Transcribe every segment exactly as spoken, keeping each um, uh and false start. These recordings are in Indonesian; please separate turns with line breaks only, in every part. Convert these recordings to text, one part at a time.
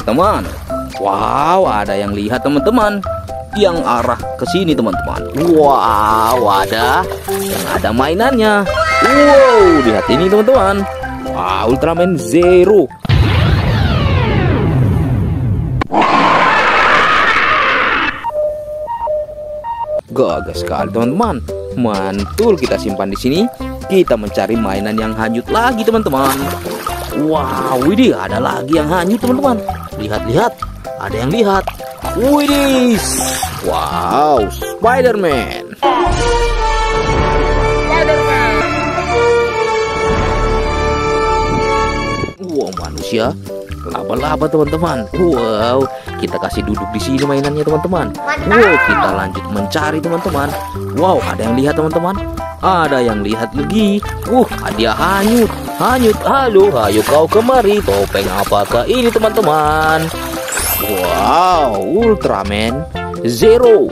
teman. Wow, ada yang lihat teman-teman, yang arah ke sini teman-teman. Wow, ada yang ada mainannya. Wow, lihat ini teman-teman. Wow, Ultraman Zero. Gagah sekali teman-teman. Mantul, kita simpan di sini. Kita mencari mainan yang hanyut lagi teman-teman. Wow, widih, ada lagi yang hanyut teman-teman. Lihat-lihat, ada yang lihat. Widih, wow, Spider-Man. Spider-Man. Wow, manusia, laba-laba teman-teman. Wow, kita kasih duduk di sini mainannya teman-teman. Wow, kita lanjut mencari teman-teman. Wow, ada yang lihat teman-teman. Ada yang lihat lagi. Uh, dia hanyut, hanyut. Halo, ayo kau kemari. Topeng apakah ini teman-teman? Wow, Ultraman Zero.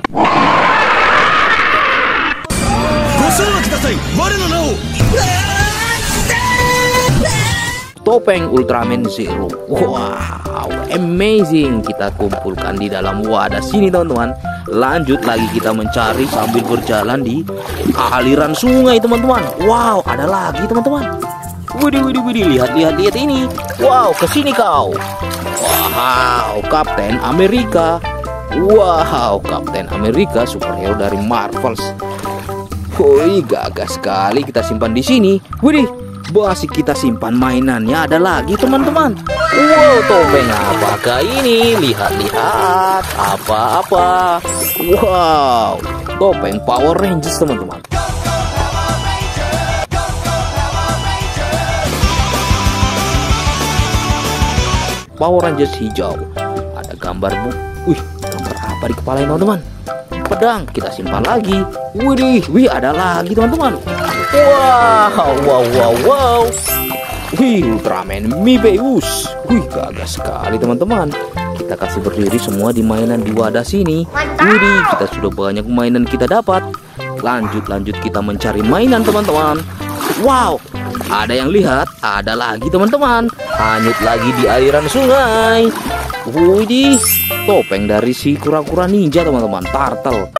Topeng Ultraman Zero. Wow, amazing. Kita kumpulkan di dalam wadah sini teman-teman. Lanjut lagi kita mencari sambil berjalan di aliran sungai teman-teman. Wow, ada lagi teman-teman. Widih, widih, widih, lihat, lihat, lihat ini. Wow, kesini kau. Wow, Kapten Amerika. Wow, Kapten Amerika, superhero dari Marvels. Wih, gagah sekali. Kita simpan di sini. Widih, masih kita simpan mainannya. Ada lagi teman-teman. Wow, topeng apakah ini? Lihat-lihat, apa-apa. Wow, topeng Power Rangers teman-teman. Power Rangers hijau. Ada gambar bu. Wih, gambar apa di kepala teman-teman? Pedang. Kita simpan lagi. Widih, wih, ada lagi teman-teman. Wow, wow, wow, wow. Wih, Ultraman Mebius. Wih, gagah sekali teman-teman. Kita kasih berdiri semua di mainan di wadah sini. Widih, kita sudah banyak mainan kita dapat. Lanjut, lanjut kita mencari mainan teman-teman. Wow, ada yang lihat, ada lagi teman-teman. Hanyut lagi di aliran sungai. Widih, topeng dari si kura-kura ninja teman-teman, Turtle.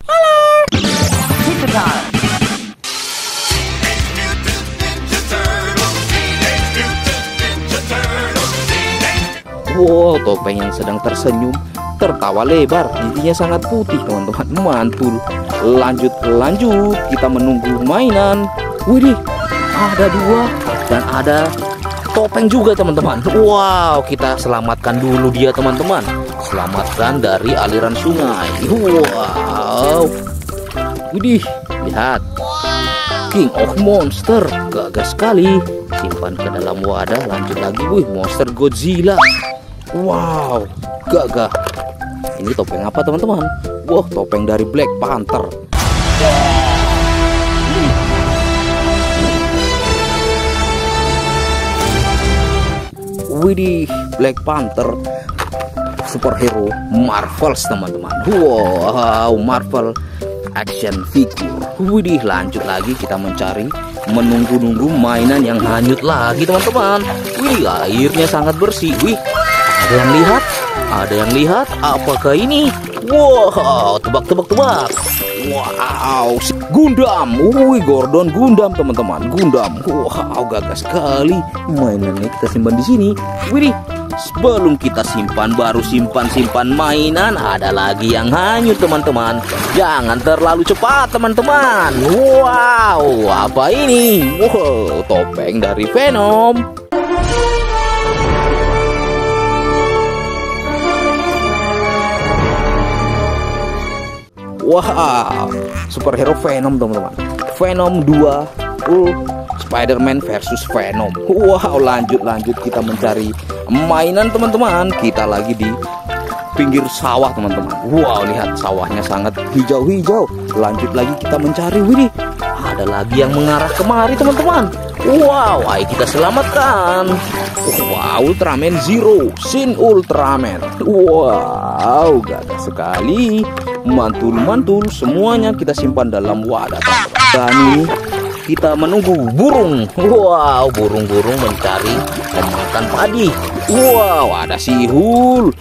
Wow, topeng yang sedang tersenyum, tertawa lebar, giginya sangat putih teman-teman. Mantul. Lanjut, lanjut, kita menunggu mainan. Widih, ada dua dan ada topeng juga teman-teman. Wow, kita selamatkan dulu dia teman-teman. Selamatkan dari aliran sungai. Wow, widih, lihat, King of Monster, gagah sekali. Simpan ke dalam wadah. Lanjut lagi, wih, monster Godzilla. Wow, gagah. Ini topeng apa teman-teman? Wah, topeng dari Black Panther. Widih, Black Panther, superhero Marvels teman-teman. Wow, Marvel action figure. Widih, lanjut lagi kita mencari, menunggu-nunggu mainan yang hanyut lagi teman-teman. Wih, airnya sangat bersih. Wih, ada yang lihat, ada yang lihat. Apakah ini? Wow, tebak-tebak-tebak. Wow, Gundam. Wih, Gordon Gundam teman-teman. Gundam. Wow, gagah sekali. Mainannya kita simpan di sini. Wih, sebelum kita simpan, baru simpan-simpan mainan, ada lagi yang hanyut teman-teman. Jangan terlalu cepat teman-teman. Wow, apa ini? Wow, topeng dari Venom. Wow, superhero Venom teman-teman. Venom dua, uh, Spider-Man versus Venom. Wow, lanjut-lanjut kita mencari mainan teman-teman. Kita lagi di pinggir sawah teman-teman. Wow, lihat sawahnya sangat hijau-hijau. Lanjut lagi kita mencari. Widih, ada lagi yang mengarah kemari teman-teman. Wow, ayo kita selamatkan. Wow, Ultraman Zero, Shin Ultraman. Wow, gagah sekali. Mantul-mantul, semuanya kita simpan dalam wadah teman-teman. Dan ini kita menunggu burung. Wow, burung-burung mencari pemakan padi. Wow, ada sihul.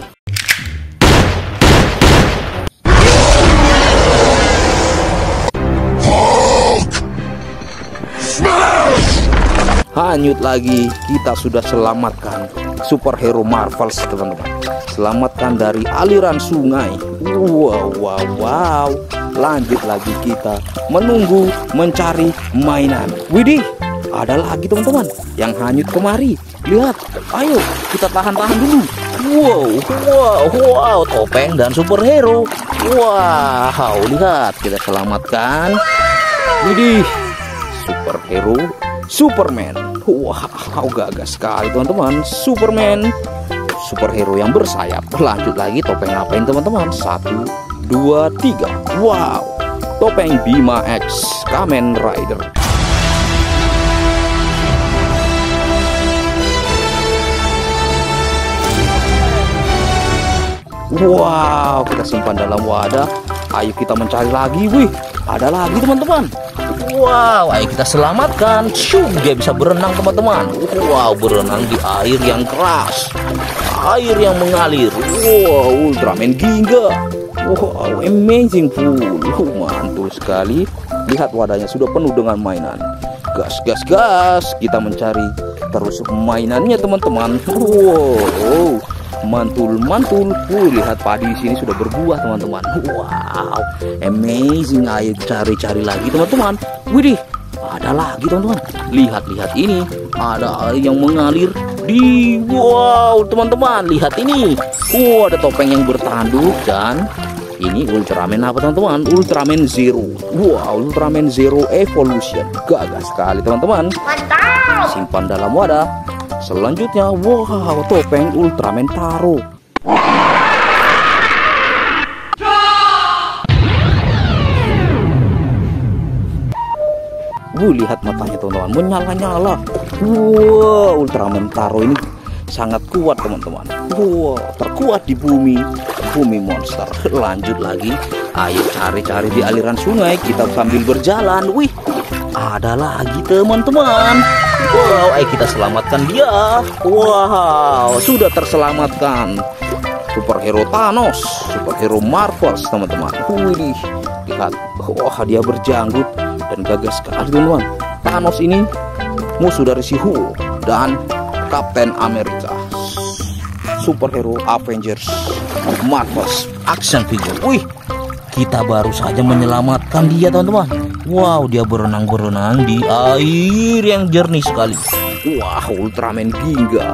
Hanyut lagi, kita sudah selamatkan superhero Marvels, teman-teman. Selamatkan dari aliran sungai. Wow, wow, wow. Lanjut lagi kita menunggu mencari mainan. Widih, ada lagi teman-teman yang hanyut kemari. Lihat, ayo kita tahan-tahan dulu. Wow, wow, wow, topeng dan superhero. Wow, lihat kita selamatkan. Widih, superhero Superman. Wow, gagah sekali teman-teman. Superman, superhero yang bersayap. Lanjut lagi, topeng apa ini teman-teman? Satu, dua, tiga. Wow, topeng Bima X Kamen Rider. Wow, kita simpan dalam wadah. Ayo kita mencari lagi. Wih, ada lagi teman-teman. Wow, ayo kita selamatkan. Shoo, dia bisa berenang teman-teman. Wow, berenang di air yang keras, air yang mengalir. Wow, Ultraman Ginga. Wow, amazing pool. Mantul sekali. Lihat wadahnya sudah penuh dengan mainan. Gas, gas, gas. Kita mencari terus mainannya teman-teman. Wow, mantul, mantul. Uh, lihat padi di sini sudah berbuah teman-teman. Wow, amazing. Ayo cari-cari lagi teman-teman. Widih, ada lagi teman-teman. Lihat-lihat ini, ada air yang mengalir di. Wow teman-teman, lihat ini. Wow, ada topeng yang bertanduk dan ini Ultraman apa teman-teman? Ultraman Zero. Wow, Ultraman Zero Evolution. Gagah sekali teman-teman. Mantap. Simpan dalam wadah. Selanjutnya, wow, topeng Ultraman Taro. Wuh, lihat matanya teman-teman, menyala-nyala. Wow, Ultraman Taro ini sangat kuat teman-teman. Wow, terkuat di bumi, bumi monster. Lanjut lagi, ayo cari-cari di aliran sungai. Kita sambil berjalan. Wih, ada lagi teman-teman. Wow, ayo kita selamatkan dia. Wow, sudah terselamatkan superhero Thanos, superhero Marvels teman-teman. Wih, lihat, wah, dia berjanggut dan gagah sekali teman-teman. Thanos ini musuh dari si Hulk dan Captain America, superhero Avengers Marvels action figure. Wih, kita baru saja menyelamatkan dia teman-teman. Wow, dia berenang-berenang di air yang jernih sekali. Wah, Ultraman Ginga.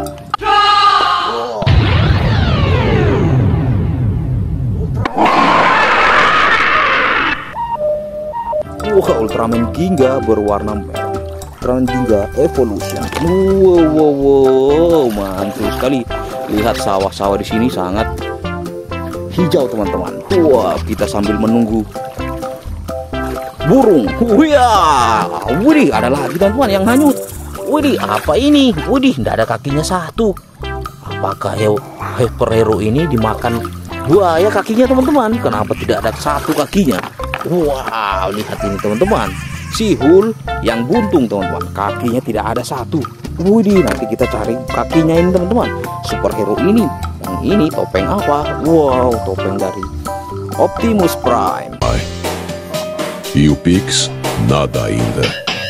Wah, Ultraman Ginga berwarna merah. Ultraman Ginga Evolution. Wow, wow, wow, mantul sekali. Lihat sawah-sawah di sini sangat hijau teman-teman. Wah, kita sambil menunggu burung. Wih, wih, ada lagi teman-teman yang hanyut. Wih, apa ini? Wih, tidak ada kakinya satu. Apakah superhero ini dimakan buaya kakinya teman-teman? Kenapa tidak ada satu kakinya? Wow, lihat ini teman-teman. Si Hulk yang buntung teman-teman, kakinya tidak ada satu. Wih, nanti kita cari kakinya ini teman-teman. Superhero ini, yang ini topeng apa? Wow, topeng dari Optimus Prime.
You pigs, nada indah.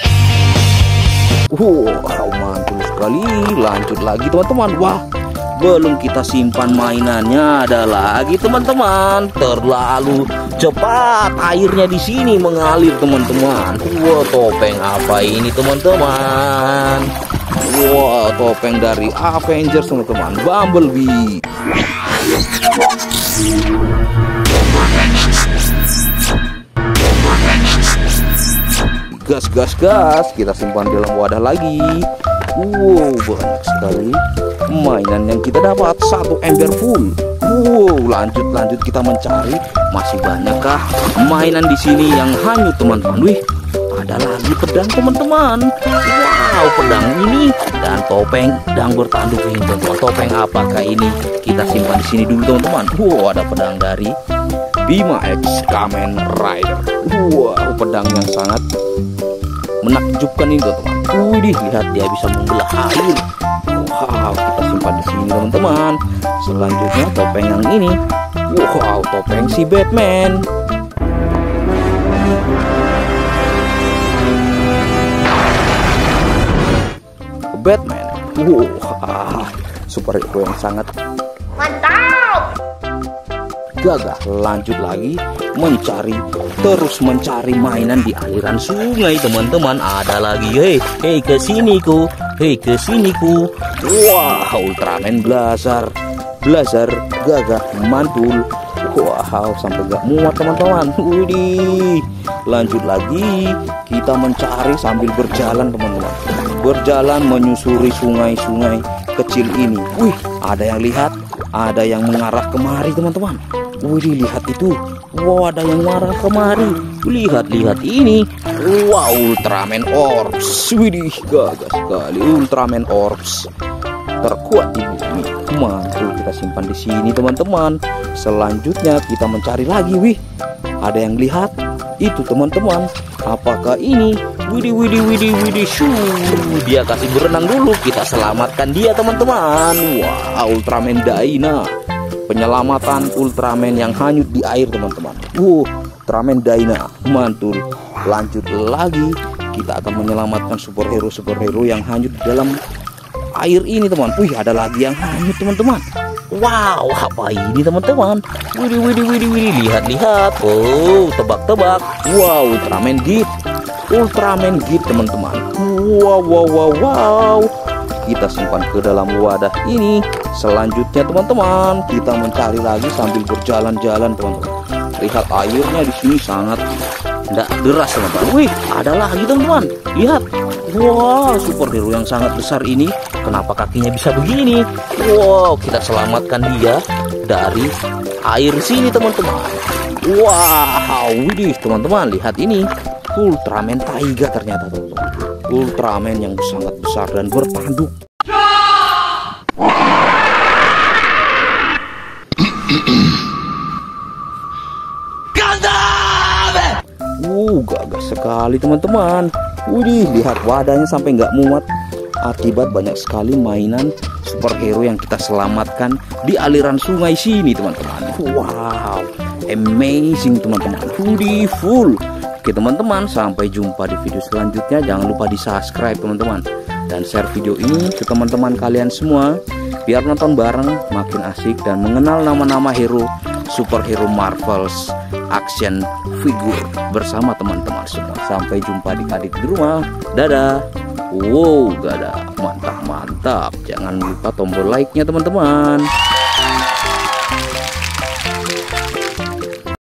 Wow, mantul sekali. Lanjut lagi teman-teman. Wah, belum kita simpan mainannya, ada lagi teman-teman. Terlalu cepat airnya di sini mengalir teman-teman. Wow, topeng apa ini teman-teman? Wow, topeng dari Avengers teman-teman, Bumblebee. Gas, gas, gas. Kita simpan dalam wadah lagi. Wow, banyak sekali mainan yang kita dapat. Satu ember full. Wow, lanjut lanjut kita mencari. Masih banyakkah mainan di sini yang hanyut teman-teman? Wih, ada lagi pedang teman-teman. Wow, pedang ini dan topeng pedang bertanduk ini teman-teman. Topeng apakah ini? Kita simpan di sini dulu teman-teman. Wow, ada pedang dari Bima X Kamen Rider. Wow, pedang yang sangat menakjubkan ini teman-teman. Wih, lihat dia bisa membelah air. Wow, kita simpan di sini teman-teman. Selanjutnya topeng yang ini. Wow, topeng si Batman. Batman. Wow, superhero yang sangat
mantap.
gagah. Lanjut lagi mencari, terus mencari mainan di aliran sungai teman-teman. Ada lagi, hei, hei kesini ku, hei kesini ku. Wah, Ultraman Blazar, Blazar gagah mantul. Wow, sampai gak muat teman-teman. Widih. Lanjut lagi, kita mencari sambil berjalan teman-teman. Berjalan menyusuri sungai-sungai kecil ini. Wih, ada yang lihat, ada yang mengarah kemari teman-teman. Wih, lihat itu. Wow, ada yang mengarah kemari. Lihat-lihat ini. Wow, Ultraman Orbs. Widih, gagah sekali Ultraman Orbs. Terkuat di bumi. Mantul, kita simpan di sini teman-teman. Selanjutnya kita mencari lagi. Wih, ada yang lihat itu teman-teman. Apakah ini? Widih, widih, widih, widih. Shoo, dia kasih berenang dulu. Kita selamatkan dia teman-teman. Wah, Ultraman Dyna. Penyelamatan Ultraman yang hanyut di air teman-teman. Uh, Ultraman Dyna mantul. Lanjut lagi, kita akan menyelamatkan superhero-superhero yang hanyut di dalam air ini teman. Wih, ada lagi yang hanyut teman-teman. Wow, apa ini teman-teman? Widih, widih, widih, widih. Lihat-lihat. Oh, tebak-tebak. Wow, Ultraman Gift. Ultraman Gift teman-teman. Wow, wow, wow, wow. Kita simpan ke dalam wadah ini. Selanjutnya teman-teman, kita mencari lagi sambil berjalan-jalan teman-teman. Lihat airnya di sini sangat tidak deras teman-teman. Wih, ada lagi teman-teman. Lihat. Wow, superhero yang sangat besar ini. Kenapa kakinya bisa begini? Wow, kita selamatkan dia dari air sini teman-teman. Wow, widih teman-teman, lihat ini. Ultraman Taiga ternyata teman-teman. Ultraman yang sangat besar dan bertanduk. Uh, gagah sekali teman-teman. Widih, lihat wadahnya sampai nggak muat akibat banyak sekali mainan superhero yang kita selamatkan di aliran sungai sini teman-teman. Wow, amazing teman-teman. Widih, full. Oke teman-teman, sampai jumpa di video selanjutnya. Jangan lupa di subscribe teman-teman, dan share video ini ke teman-teman kalian semua, biar nonton bareng makin asik dan mengenal nama-nama hero superhero Marvel's action figure bersama teman-teman semua. Sampai jumpa di adik di rumah. Dadah. Wow, gak ada. Mantap-mantap. Jangan lupa tombol like-nya teman-teman.